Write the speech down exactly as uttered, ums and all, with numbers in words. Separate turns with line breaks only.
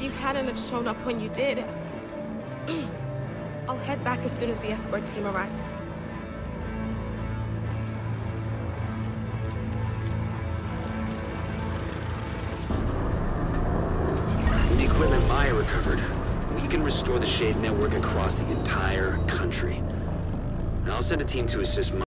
if you hadn't have shown up when you did, I'll head back as soon as the escort team arrives.
With the equipment Maya recovered, we can restore the Shade network across the entire country. I'll send a team to assist Maya.